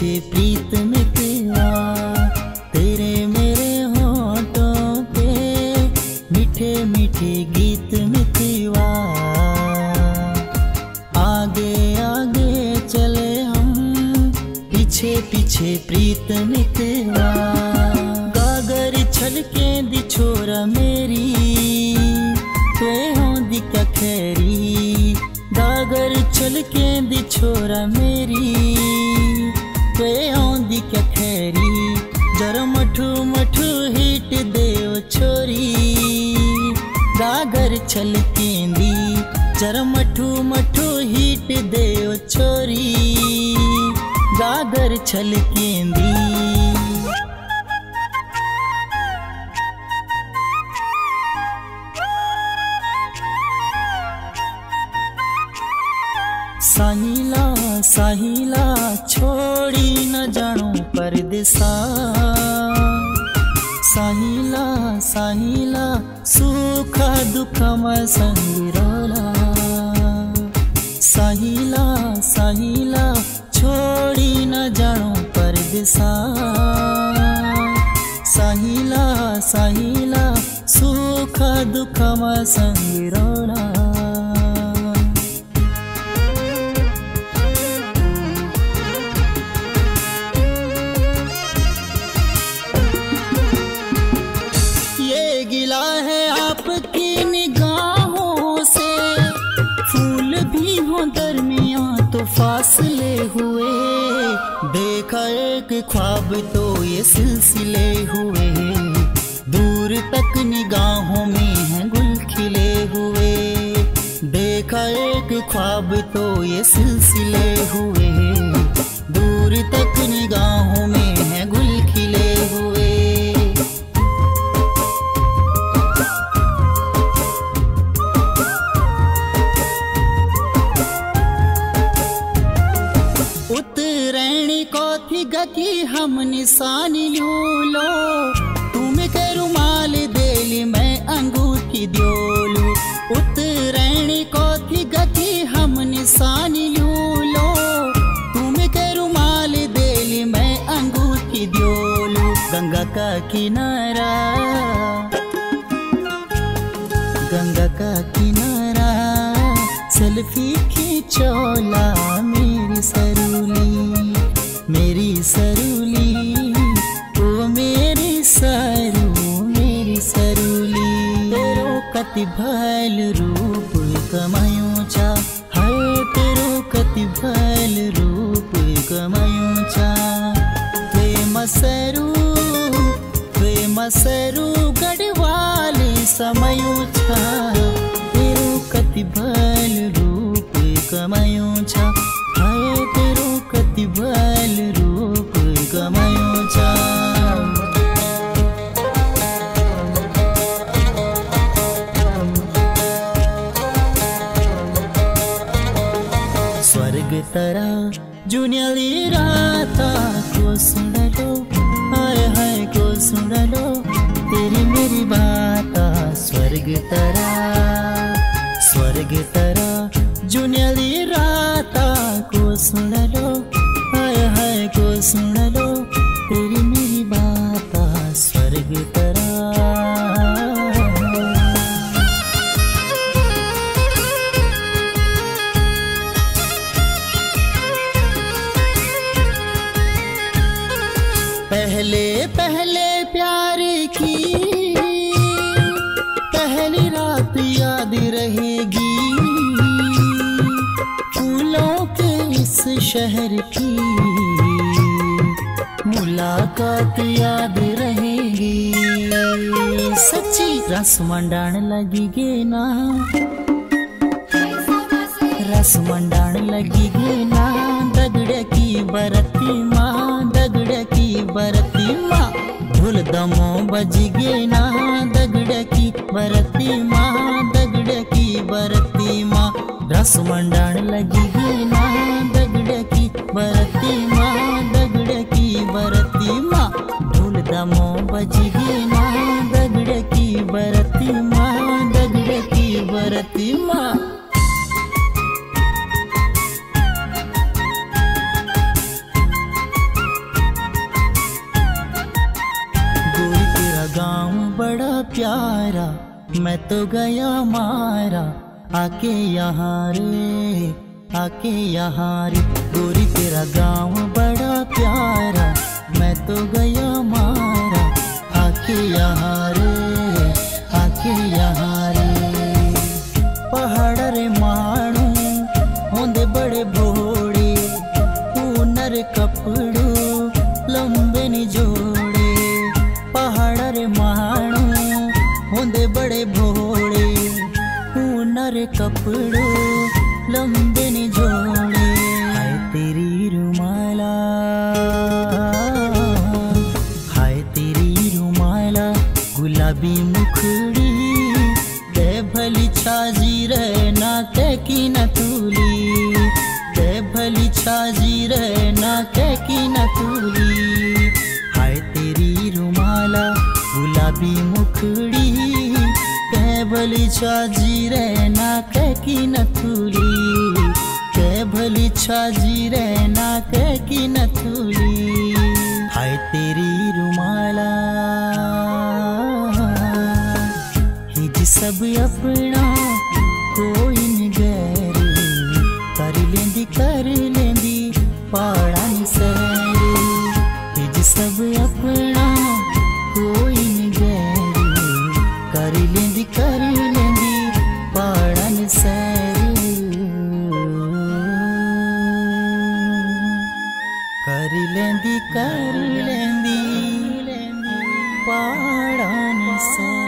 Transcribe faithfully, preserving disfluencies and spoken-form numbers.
पीछे प्रीत मितवा, तेरे मेरे होठों पे मीठे मीठे गीत मितवा। आगे आगे चले हम, पीछे पीछे प्रीत मितवा। गागर छलके दी छोरा मेरी, ते होंदी क्या खैरी। गागर छलके दी छोरा मेरी, ते होंदी क्या खैरी। जरा मठू मठू हिट देव छोरी, गागर छलकेंदी। जरा मठू मठू हिट देव छोरी, गागर छलकेंदी। साहिला साहिला छोड़ी न जानो परदेसा। साहिला साहिला सुख दुख में संग रोला। साहिला साहिला छोड़ी न जानो परदेसा। साहिला साहिला सुख दुख में संग रोला। गिला है आपकी निगाहों से, फूल भी हो दरमियां तो फासले हुए। देखा एक ख्वाब तो ये सिलसिले हुए, दूर तक निगाहों में हैं गुल खिले हुए। देखा एक ख्वाब तो ये सिलसिले हुए, दूर तक निगाहों में हैं गुल खिले हुए। उतरैणी को थी गकी हम निशानी लो। तुम के रुमाल देली मैं अंगूठी द्योलू। उतरैणी को थी गकी हम निशानी लो। तुम के रुमाल देली मैं अंगूठी द्योलू। गंगा का किनारा, गंगा का किनारा, सेल्फी खींचोला मेरी सरूली। मेरी सरूली ओ मेरी सरू, मेरी सरूली। तेरो कति भल रूप कमायूं चा, हाय तेरो कति भल रूप कमायूं चा। वे मसरू वे मसरू गढ़वाले समयूं छा, तेरो कति भल रूप कमायूं छा। हाय तेरो कति भल रूप कमायूं छा। स्वर्ग तरा जुनियली राता को सुन लो, हाय हाय को सुन लो तेरी मेरी बाता। स्वर्ग तरा स्वर्ग तरा जुनियली राता को सुन लो, हाय हाय को सुन लो तेरी मेरी बाता। स्वर्ग तरा पहले पहले प्यार की पहली रात याद रहेगी। फूलों के इस शहर की मुलाकात याद रहेगी। सच्ची रस मंडाण लगी गे ना, रस मंडाण लगी गे ना। दगड़े की बरती माँ, दगड़े की बरती माँ। ढोल दमो बजी गे ना, दगड़े की बरती माँ, दगड़े की बरती माँ। रस मंडाण लगी गे ना, दगड़े की बरती माँ, दगड़े की बरती माँ। ढोल दमो बजी गे ना, दगड़े की बरती माँ, दगड़े की बरती माँ। प्यारा, मैं तो गया मारा आके यहाँ रे, आके यहाँ रे। गोरी तेरा गाँव बड़ा प्यारा, मैं तो गया मारा आके यहाँ रे, आके यहाँ रे। पहाड़ रे माणू होंदे बड़े भोड़े, ऊनर कपड़ू लंबे नि जोड़े। पहाड़ रे माणू होंदे बड़े भोड़े, ऊनर कपड़ू लंबे नि जोड़े। हाय तेरी रुमाला, हाय तेरी रुमाला गुलाबी मुखड़ी, ते भली छाजी रे नाते की न तूली, ते भली छाजी रे नाते की न तूली। हाय तेरी रुमाला गुलाबी मुखड़ी, ते भली छाजी रे नाते की न तूली, ते भली छाजी रे नाते की न तूली। हाय तेरी रुमाला हिज सब अपना कोई न गैर, कर लेंदी कर लेंदी पाड़ा नि सैर। हिज सब अपना कोई न गैर, कर लेंदी कर लेंदी पाड़ा नि सैर, कर लेंदी कर लेंदी पाड़ा नि सैर।